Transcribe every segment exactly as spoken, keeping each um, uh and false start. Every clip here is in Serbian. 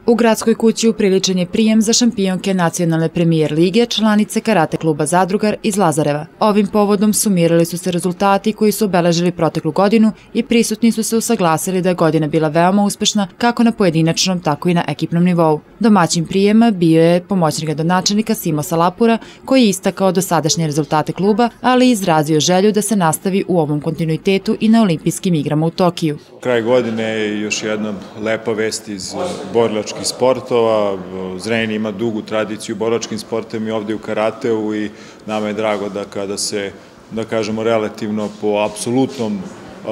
U gradskoj kući upriličen je prijem za šampionke nacionalne premijer lige, članice karate kluba Zadrugar iz Lazareva. Ovim povodom sumirali su se rezultati koji su obeležili proteklu godinu i prisutni su se usaglasili da je godina bila veoma uspešna kako na pojedinačnom, tako i na ekipnom nivou. Domaćin prijema bio je pomoćnik gradonačelnika Simo Salapura, koji je istakao dosadašnje rezultate kluba, ali i izrazio želju da se nastavi u ovom kontinuitetu i na olimpijskim igrama u Tokiju. Kraj godine je još jedna lepa vest iz borilačkih sportova. Zrenjanin ima dugu tradiciju u borilačkim sportovima i ovde u karateu i nama je drago da kada se, da kažemo, relativno po apsolutnom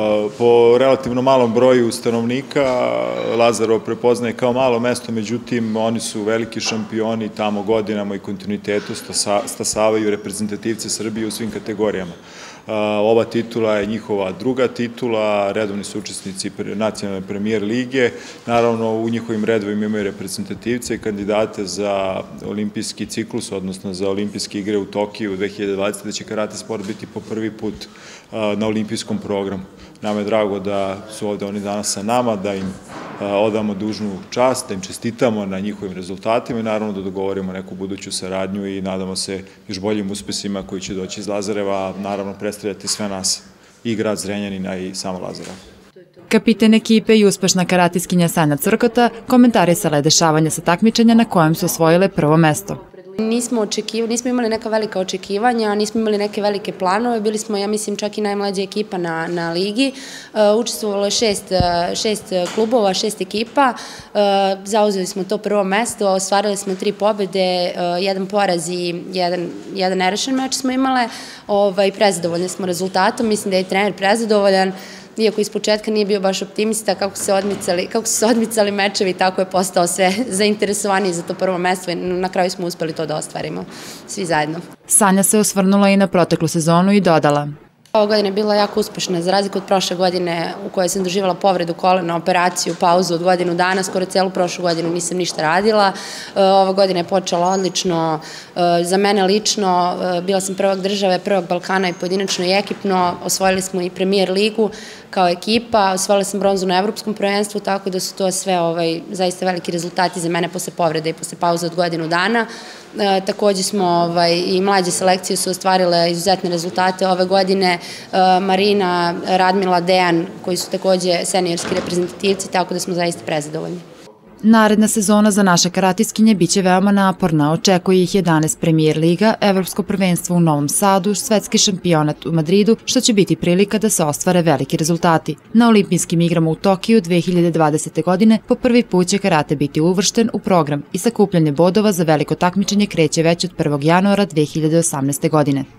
po relativno malom broju stanovnika Lazarevo prepoznaje kao malo mesto, međutim oni su veliki šampioni tamo godinama i kontinuitetu stasavaju reprezentativce Srbije u svim kategorijama. Ova titula je njihova druga titula, redovni su učesnici nacionalne premijer lige, naravno u njihovim redovima imaju reprezentativce i kandidate za olimpijski ciklus, odnosno za olimpijske igre u Tokiju u dve hiljade dvadesete. da će karate sport biti po prvi put na olimpijskom programu. Nama je drago da su ovde oni danas sa nama, da im odamo dužnu čast, da im čestitamo na njihovim rezultatima i naravno da dogovorimo neku buduću saradnju i nadamo se još boljim uspesima koji će doći iz Lazareva, naravno predstavljati sve nas, i grad Zrenjanina i samo Lazarevo. Kapiten ekipe i uspešna karatistkinja Sanja Crkota komentarisala je dešavanja sa takmičenja na kojem su osvojile prvo mesto. Nismo očekivali, nismo imali neka velika očekivanja, nismo imali neke velike planove, bili smo, ja mislim, čak i najmlađa ekipa na, na ligi. Učestvovalo je šest, šest klubova, šest ekipa, zauzeli smo to prvo mesto, ostvarili smo tri pobede, jedan poraz i jedan, jedan nerešen meč smo imale, ovaj, prezadovoljni smo rezultatom, mislim da je trener prezadovoljan. Iako iz početka nije bio baš optimista kako se odmicali, kako su se odmicali mečevi, tako je postao sve zainteresovaniji za to prvo mesto i na kraju smo uspeli to da ostvarimo svi zajedno. Sanja se osvrnula i na proteklu sezonu i dodala: Ova godina je bila jako uspešna, za razliku od prošle godine u kojoj sam doživjela povredu kolena, operaciju, pauzu od godinu dana, skoro celu prošlu godinu nisam ništa radila. Ova godina je počela odlično, za mene lično, bila sam prvak države, prvak Balkana i pojedinačno i ekipno, osvojili smo i premijer ligu kao ekipa, osvojili sam bronzu na evropskom prvenstvu, tako da su to sve ovaj, zaista veliki rezultati za mene posle povrede i posle pauze od godinu dana. E, takođe smo ovaj, i mlađe selekcije su ostvarile izuzetne rezultate ove godine, e, Marina, Radmila, Dejan, koji su takođe seniorski reprezentativci, tako da smo zaista prezadovoljni. Naredna sezona za naše karatistkinje biće veoma naporna, očekuje ih jedanaest premijer liga, evropsko prvenstvo u Novom Sadu, svetski šampionat u Madridu, što će biti prilika da se ostvare veliki rezultati. Na olimpijskim igrama u Tokiju dve hiljade dvadesete. godine po prvi put će karate biti uvršten u program i sakupljanje bodova za veliko takmičenje kreće već od prvog januara dve hiljade osamnaeste. godine.